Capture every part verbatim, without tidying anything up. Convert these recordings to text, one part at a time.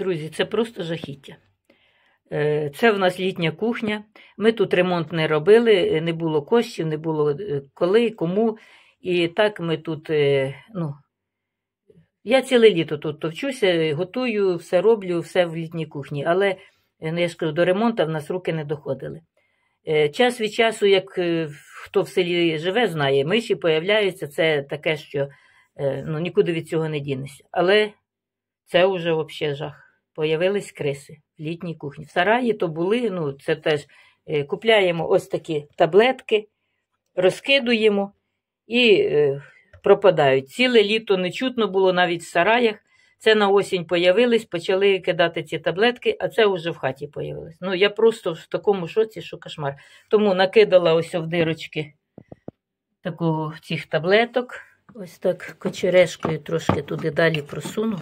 Друзі, це просто жахіття. Це в нас літня кухня. Ми тут ремонт не робили, не було коштів, не було коли, кому. І так ми тут, ну, я ціле літо тут товчуся, готую, все роблю, все в літній кухні. Але, я ж кажу, до ремонту в нас руки не доходили. Час від часу, як хто в селі живе, знає, миші появляються, це таке, що ну, нікуди від цього не дінешся. Але це вже взагалі жах. Появились криси в літній кухні. В сараї то були, ну, це теж е, купляємо ось такі таблетки, розкидуємо і е, пропадають. Ціле літо не чутно було навіть в сараях. Це на осінь появились, почали кидати ці таблетки, а це вже в хаті появилось. Ну, я просто в такому шоці, що кошмар. Тому накидала ось в дирочки такого цих таблеток. Ось так кочерешкою трошки туди далі просуну.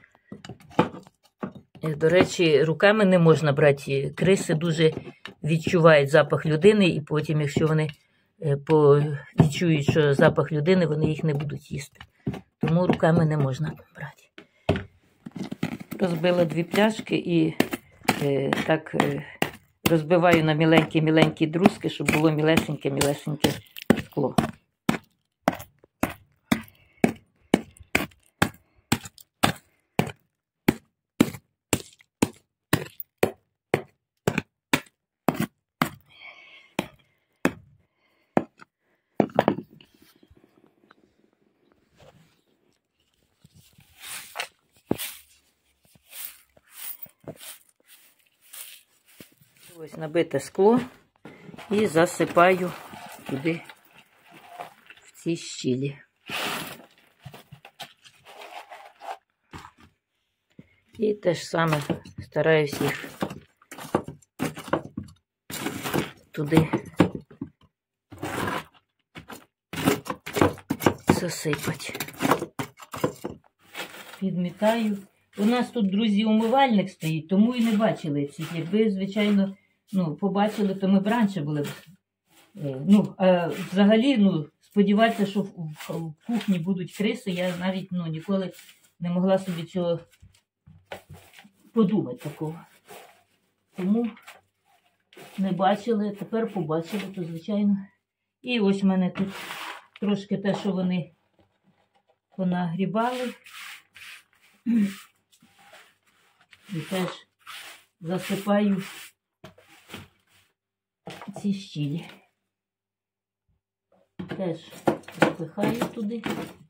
До речі, руками не можна брати. Криси дуже відчувають запах людини, і потім, якщо вони відчують, що запах людини, вони їх не будуть їсти. Тому руками не можна брати. Розбила дві пляшки і е, так е, розбиваю на міленькі-міленькі друзки, щоб було мілесеньке-мілесеньке скло. Ось набите скло і засипаю туди, в ці щілі. І те ж саме стараюсь їх туди засипати. Підмітаю. У нас тут, друзі, умивальник стоїть, тому і не бачили цих. Якби, звичайно, ну, побачили, то ми б раніше були б. Ну, а взагалі, ну, сподіватися, що в, в кухні будуть криси, я навіть, ну, ніколи не могла собі цього подумати такого. Тому не бачили, тепер побачили, то, звичайно. І ось в мене тут трошки те, що вони понагрібали. І теж засипаю ці щілі. Теж запихаю туди.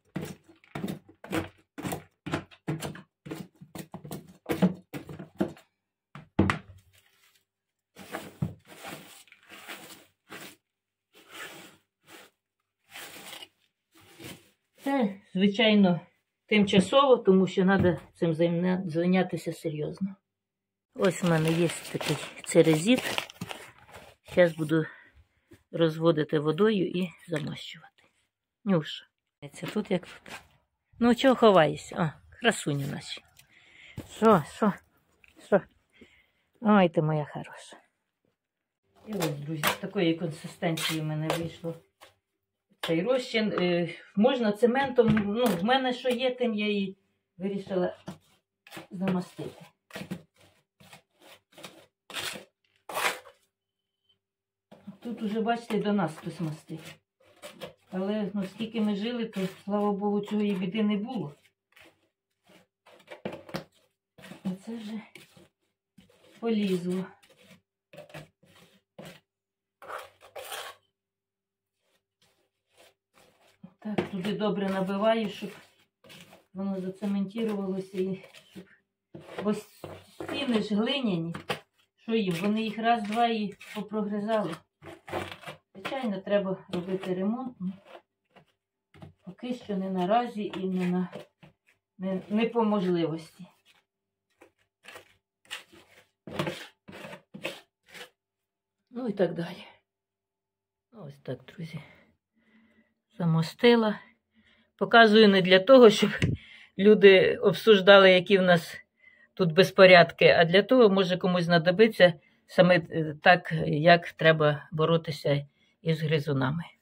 Це, звичайно, тимчасово, тому що треба цим зайнятися серйозно. Ось в мене є такий церезит. Зараз буду розводити водою і замащувати. Нюша. Це тут як тут. Ну, чого ховаєшся? О, красуні наші. Що, що, що? Ой, ти моя хороша. І ось, друзі, такої консистенції в мене вийшло цей розчин. Е, можна цементом, ну, в мене що є, тим я і вирішила замастити. Тут уже, бачите, до нас хтось мастив. Але, ну, скільки ми жили, то, слава Богу, цього і біди не було. А це вже полізло. Так, туди добре набиваю, щоб воно зацементувалося і щоб... Бо стіни ж глиняні. Що їм? Вони їх раз-два і попрогризали. Звичайно, треба робити ремонт. Поки що не наразі і не, на... не... не по можливості. Ну і так далі. Ось так, друзі. Замостила. Показую не для того, щоб люди обсуждали, які в нас тут безпорядки, а для того, може комусь знадобиться саме так, як треба боротися із гризунами.